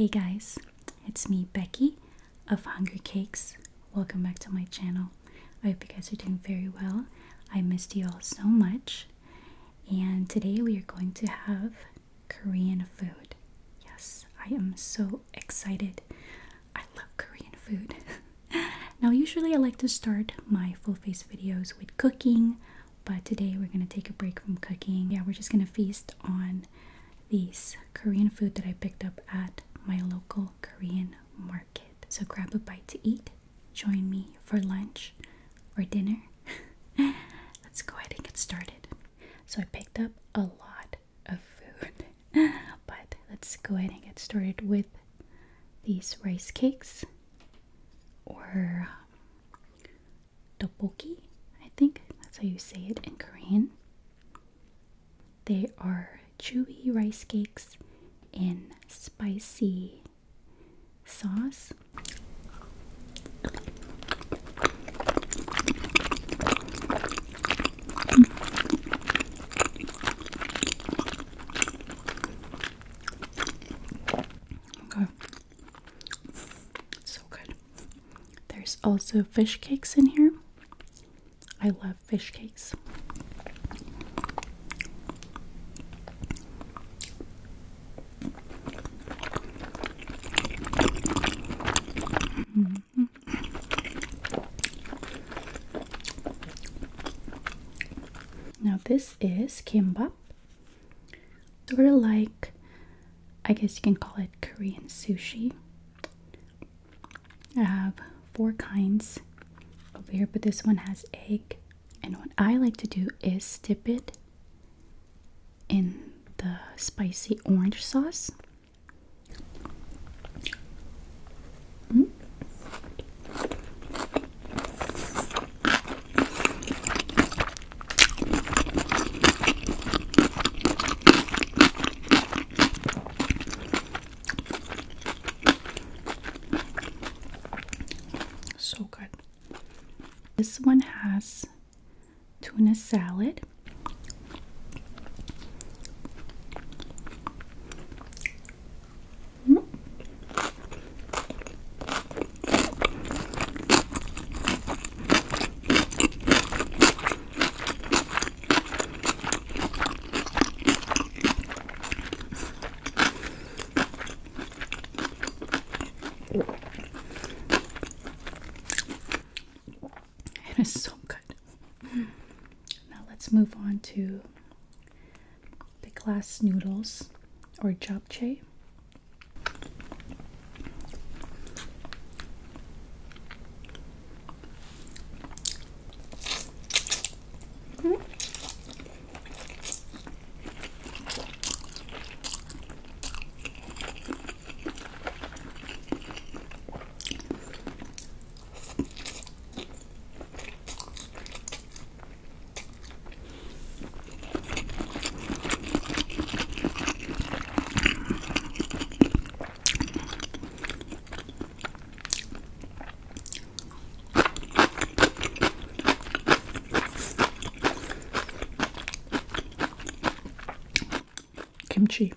Hey guys, it's me, Becky of Hungry Cakes. Welcome back to my channel. I hope you guys are doing very well. I missed you all so much. And today we are going to have Korean food. Yes, I am so excited. I love Korean food. Now, usually I like to start my full face videos with cooking, but today we're going to take a break from cooking. Yeah, we're just going to feast on these Korean food that I picked up at my local Korean market. So grab a bite to eat, join me for lunch or dinner. Let's go ahead and get started. So I picked up a lot of food, but let's go ahead and get started with these rice cakes, or tteokbokki, I think that's how you say it in Korean. They are chewy rice cakes in spicy sauce. Okay. So good. There's also fish cakes in here. I love fish cakes. Now this is kimbap. Sort of like, I guess you can call it Korean sushi. I have 4 kinds over here, but this one has egg. And what I like to do is dip it in the spicy orange sauce. So good. This one has tuna salad. It is so good. Now let's move on to the glass noodles, or japchae. Kimchi.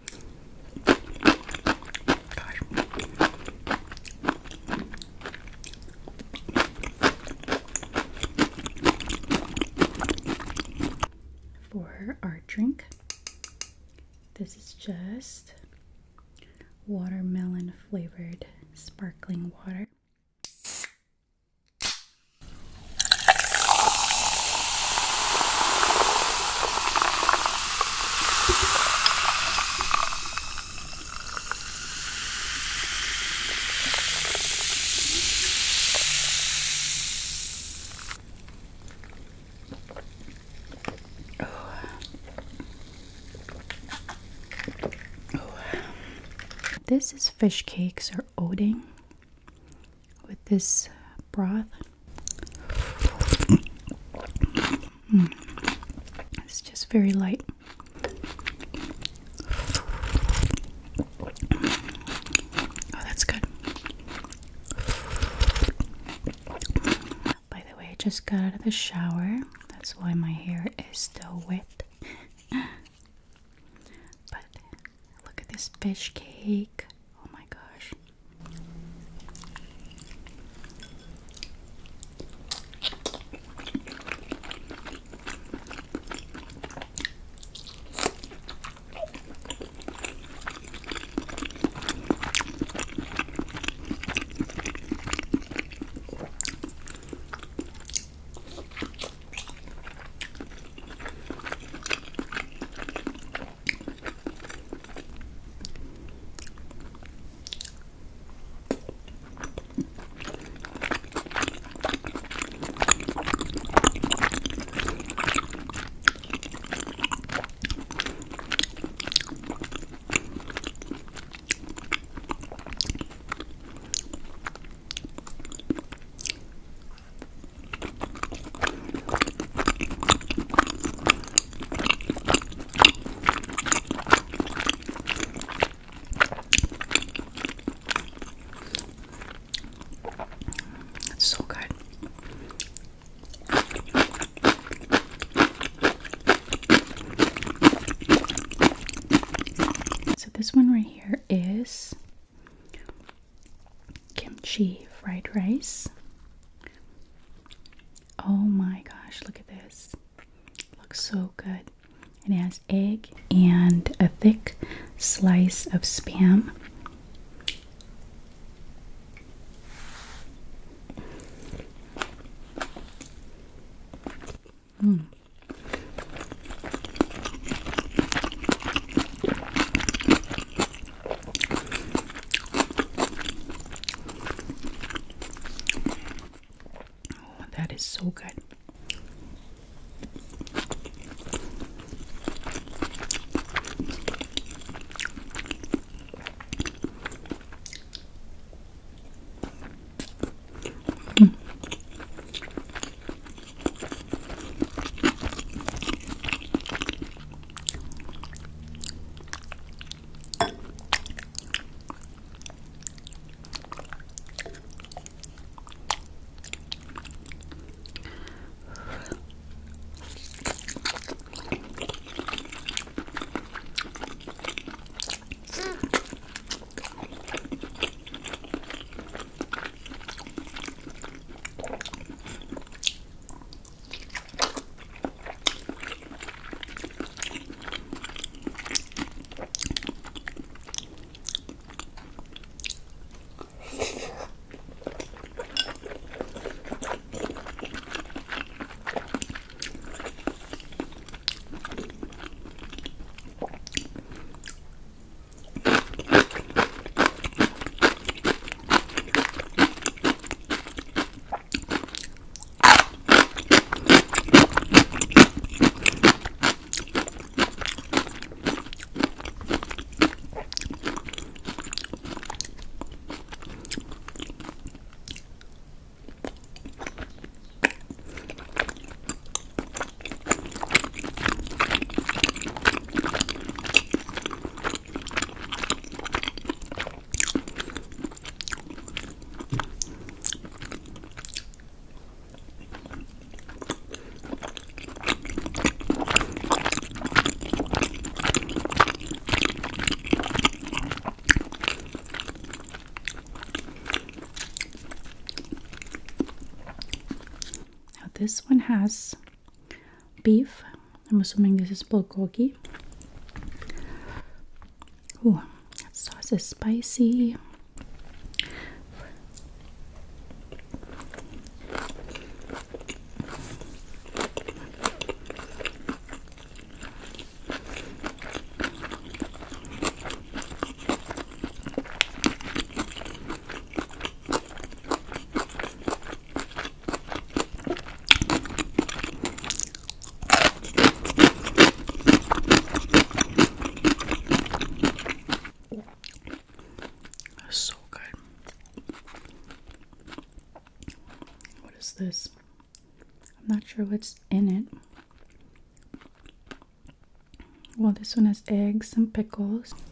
Gosh. For our drink, this is just watermelon flavored sparkling water. This is fish cakes or odeng with this broth. It's just very light. Oh, that's good. By the way, I just got out of the shower. That's why my hair is still wet. But look at this fish cake. Oh my here is kimchi fried rice. Oh my gosh, look at this. Looks so good. And it has egg and a thick slice of spam. Mm. Oh, that is so good. This one has beef. I'm assuming this is bulgogi. Ooh, that sauce is spicy. So good. What is this? I'm not sure what's in it. Well, this one has eggs and pickles.